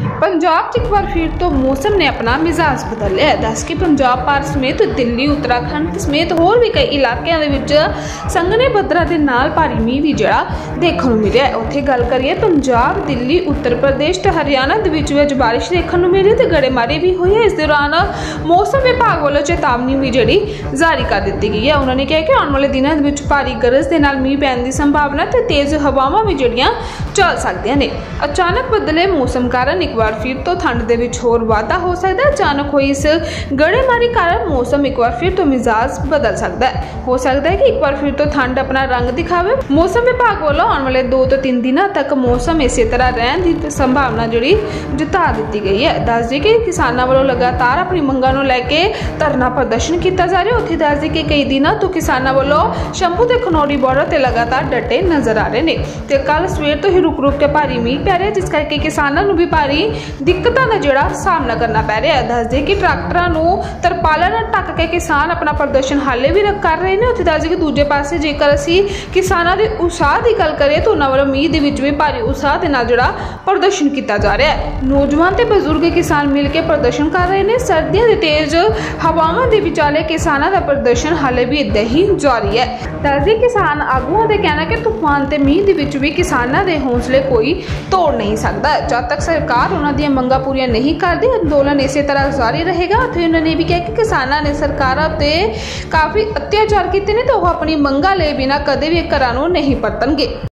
पंजाब च एक बार फिर तो मौसम ने अपना मिजाज बदल लिया। दस कि पंजाब भारत समेत दिल्ली, उत्तराखंड समेत होर भी कई इलाकों के विच संघने बदरां दे नाल भारी मींह भी जिहड़ा देखण नूं मिलिया है। उत्थे गल करिए पंजाब, दिल्ली, उत्तर प्रदेश ते हरियाणा दे विच भी बारिश देखण नूं मिली ते गड़ेमारी भी हुई है। इस दौरान मौसम विभाग वालों चेतावनी भी जिहड़ी जारी कर दी गई है। उन्होंने कहा कि आने वाले दिनों दे विच भारी गरज दे नाल मींह पैण दी संभावना ते तेज हवावां भी जिहड़ियां चल सकदियां ने। अचानक बदले मौसम कारण एक बार फिर तो ठंड दे विच होर वाधा हो सकता है। अचानक हुई इस गड़ेमारी कारण मौसम एक बार फिर तो मिजाज बदल सकता है। हो सकता है कि एक बार फिर तो ठंड अपना रंग दिखावे। मौसम विभाग वालों आने वाले 2 तो 3 दिनों तक मौसम इसी तरह रहने की संभावना जिहड़ी जता दी गई है। दस दी कि किसानों वालों लगातार अपनी मंगां नूं लैके धरना प्रदर्शन किया जा रहा है। उत्थे दस दी कि कई दिनों तो किसानों वालों शंभू ते खनौरी बॉर्डर ते लगातार डटे नजर आ रहे हैं ते कल सवेर तो ही रुक रुक के भारी मींह पै रहा है, जिस करके किसानों नूं भी भारी दिक्कतों का जिहड़ा सामना करना पै रहा है। दस दे कि ट्रैक्टरां नूं तरपालां नाल ढक के किसान अपना प्रदर्शन हाले भी कर रहे हैं। उत्थे दस दे कि दूजे पासे जेकर असीं किसानां दे उत्साह की गल करिए तो उन्हां वालों मींह दे विच भी भारी उत्साह दे नाल जिहड़ा प्रदर्शन किया जा रहा है। नौजवान ते बजुर्ग किसान मिल के प्रदर्शन कर रहे हैं। सर्दियों के तेज हवावां दे विचाले किसानां दा प्रदर्शन हाले भी इदां ही जारी है। दस दे किसान आगूआं दा कहना कि तूफान ते मींह दे विच भी किसानां दे हौसले कोई तोड़ नहीं सकता। जब तक सरकार उन्हां दी मंगां पूरीआं नहीं करती अंदोलन इसी तरह जारी रहेगा। उत्थे उन्होंने भी कहा कि किसानां ने सरकारां ते काफ़ी अत्याचार किए ने तो वह अपनी मंगां लई बिना कदे भी घरां नूं नहीं परतणगे।